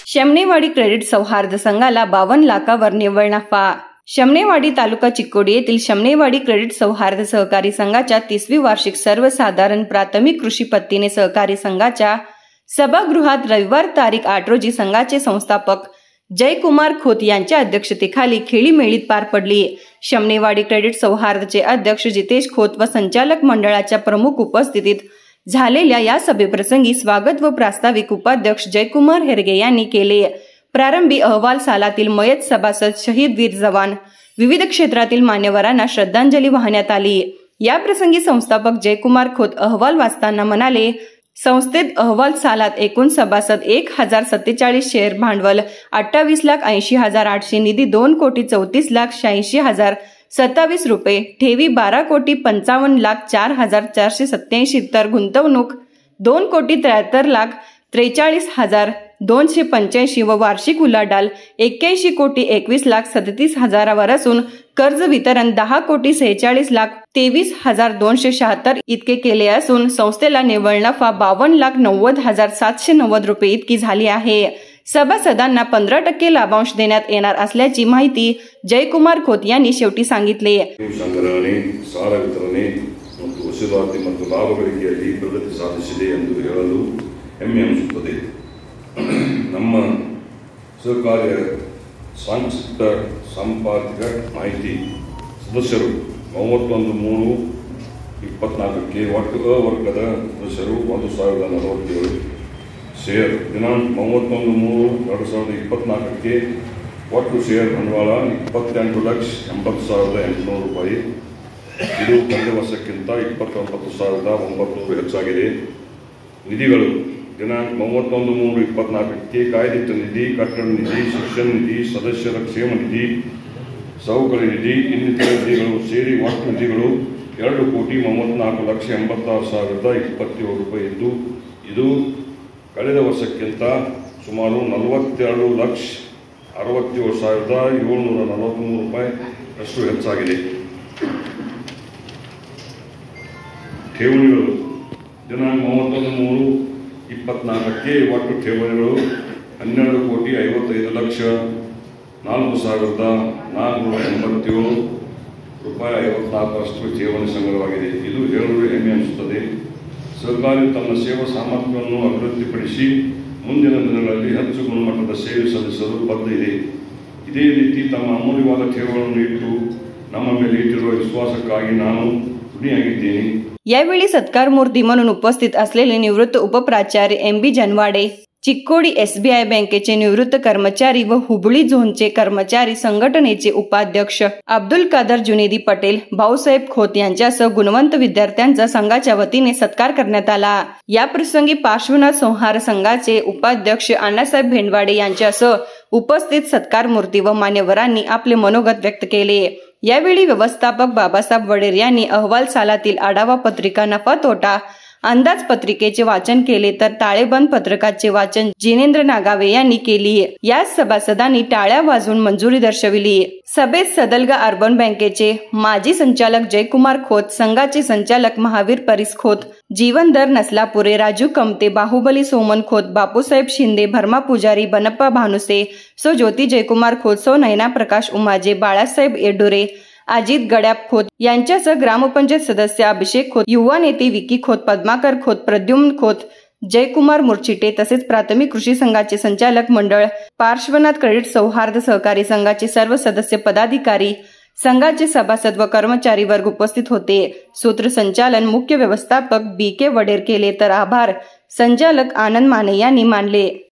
Shamnewadi credit सौहार्द संघाला 52 लाखावर निव्वळ नफा। शमनेवाडी तालुका चिक्कोडी येथील शमनेवाडी क्रेडिट सौहार्द सहकारी संघाच्या 30वी वार्षिक सर्वसाधारण प्राथमिक कृषी पत्तीने सहकारी संघाच्या सभागृहात रविवार तारीख 8 रोजी संघाचे संस्थापक जयकुमार खोत यांच्या अध्यक्षतेखाली खेळीमेळीत पार पडली। शमनेवाडी क्रेडिट सौहार्दचे अध्यक्ष जितेश खोत व संचालक मंडळाच्या प्रमुख उपस्थितीत झालेल्या या सभेप्रसंगी स्वागत व प्रास्ताविक उपाध्यक्ष जयकुमार हेरगे यांनी केले। प्रारंभी अहवाल सालातील मयत सभासद शहीद वीर जवान विविध क्षेत्रातील मान्यवरांना श्रद्धांजली वाहण्यात आली। या प्रसंगी संस्थापक जयकुमार खोत अहवाल वाचताना म्हणाले, संस्थेत अहवाल सालात एकूण सभासद 1047 शेअर भांडवल 28,80,800 निधी 2,34,86,027 रुपये ठेवी 12,55,04,487 तर गुंतवणूक 2,73,43,285 व वार्षिक उलाढाल 81,21,37,000 वर असून कर्ज वितरण 10,46,23,276 इतके केले असून संस्थेला निव्वळ नफा 52,90,790 रुपये इतकी झाली आहे। सभासदांना 15% लाभांश देण्यात येणार असल्याची माहिती जयकुमार खोत यांनी शेवटी सांगितले। ಸಂಗ್ರಹಣೆ ಸಾಲ ವಿತರಣೆ ಮತ್ತು ವಸೂಲಾತಿ ಮತ್ತು ಲಾಭ ಗಳಿಕೆಯಲ್ಲಿ ಪ್ರಗತಿ ಸಾಧಿಸಿದೆ ಎಂದು ಹೇಳಲು ಹೆಮ್ಮೆ ಅನಿಸುತ್ತದೆ। ನಮ್ಮ ಸಹಕಾರಿ ಸಂಕ್ಷಿಪ್ತ ಸಂಪಾದಕ ಮಾಹಿತಿ ಸದಸ್ಯರು 31/3/24ಕ್ಕೆ ಒಟ್ಟು ಅ ವರ್ಗದ ಸದಸ್ಯರು 1,047 ಶೇರ್ ದಿನಾಂಕ 31/3/2024ಕ್ಕೆ ಒಟ್ಟು ಶೇರ್ ಬಂಡವಾಳ 28,80,800 ರೂಪಾಯಿ। ಇದು ಕಳೆದ ವರ್ಷಕ್ಕಿಂತ 29,900 ಹೆಚ್ಚಾಗಿದೆ। ನಿಧಿಗಳು ದಿನಾಂಕ 31/3/24ಕ್ಕೆ ಕಾಯ್ದಿಟ್ಟ ನಿಧಿ, ಕಟ್ಟಡ ನಿಧಿ, ಶಿಕ್ಷಣ ನಿಧಿ, ಸದಸ್ಯರ ಕ್ಷೇಮ ನಿಧಿ, ಸಹಕಾರಿ ನಿಧಿ ಇನ್ನಿತರ ನಿಧಿಗಳು ಸೇರಿ ಒಟ್ಟು ನಿಧಿಗಳು 2,34,86,027 ರೂಪಾಯಿ ಇದ್ದು ಇದು ಕಳೆದ ವರ್ಷಕ್ಕಿಂತ ಸುಮಾರು 42,67,743 ರೂಪಾಯಿ ಅಷ್ಟು ಹೆಚ್ಚಾಗಿದೆ। ಠೇವಣಿಗಳು ದಿನಾಂಕ 31/3/24ಕ್ಕೆ ಒಟ್ಟು ಠೇವಣಿಗಳು 12,45,04,487 ರೂಪಾಯಿ 54 ಠೇವಣಿ ಸಂಗ್ರಹವಾಗಿದೆ। ಇದು ಹೇಳಲು ಹೆಮ್ಮೆ ಅನಿಸುತ್ತದೆ। ಸರ್ಕಾರಿ ತನ್ನ ಸೇವಾ ಸಾಮರ್ಥ್ಯವನ್ನು ಅಭಿವೃದ್ಧಿಪಡಿಸಿ ಮುಂದಿನ ದಿನಗಳಲ್ಲಿ ಹೆಚ್ಚು ಗುಣಮಟ್ಟದ ಸೇವೆ ಸಲ್ಲಿಸಲು ಬದ್ಧ ಇದೆ। ಇದೇ ರೀತಿ ತಮ್ಮ ಅಮೂಲ್ಯವಾದ ಠೇವಣಿಯನ್ನು ಇಟ್ಟು ನಮ್ಮ ಮೇಲೆ ಇಟ್ಟಿರುವ ವಿಶ್ವಾಸಕ್ಕಾಗಿ ನಾನು ಋಣಿಯಾಗಿದ್ದೇನೆ। यावेळी सत्कार मूर्ती म्हणून उपस्थित असलेले निवृत्त उपप्राचार्य MB जनवाडे, चिक्कोडी SBI बँकेचे निवृत्त कर्मचारी व हुबळी झोनचे कर्मचारी संघटनेचे उपाध्यक्ष अब्दुल कादर जुनेदी पटेल, भाऊसाहेब खोत यांच्यासह गुणवंत विद्यार्थ्यांचा संघाच्या वतीने सत्कार करण्यात आला। या प्रसंगी पार्श्वनाथ संहार संघाचे उपाध्यक्ष अण्णासाहेब भेंडवाडे यांच्यासह उपस्थित सत्कार मूर्ती व मान्यवरांनी आपले मनोगत व्यक्त केले। यावेळी व्यवस्थापक बाबासाहेब वडेर यांनी अहवाल सालातील आढावा पत्रिका, नफा तोटा अंदाजपत्रिकेचे वाचन केले तर ताळेबंद पत्रकाचे वाचन जिनेंद्र नागावे यांनी केली। या सभासदांनी टाळ्या वाजवून मंजुरी दर्शविली। सभेत सदलगा अर्बन बँकेचे माजी संचालक जयकुमार खोत, संघाचे संचालक महावीर परिस खोत, जीवन दर नसलापुरे, राजू कमते, बाहुबली सोमन खोत, बापूसाहेब शिंदे, भरमा पुजारी, बनप्पा भानुसे, सो ज्योती जयकुमार खोत, सो नयना प्रकाश उमाजे, बाळासाहेब येडुरे, अजित गड्याप खोत यांच्यासह ग्रामपंचायत सदस्य अभिषेक खोत, युवा नेते विकी खोत, पद्माकर खोत, प्रद्युम्न खोत, जयकुमार मुरचिटे तसेच प्राथमिक कृषी संघाचे संचालक मंडळ, पार्श्वनाथ क्रेडिट सौहार्द सहकारी संघाचे सर्व सदस्य, पदाधिकारी, संघाचे सभासद व कर्मचारी वर्ग उपस्थित होते। सूत्रसंचालन मुख्य व्यवस्थापक BK वडेर केले तर आभार संचालक आनंद माने यांनी मानले।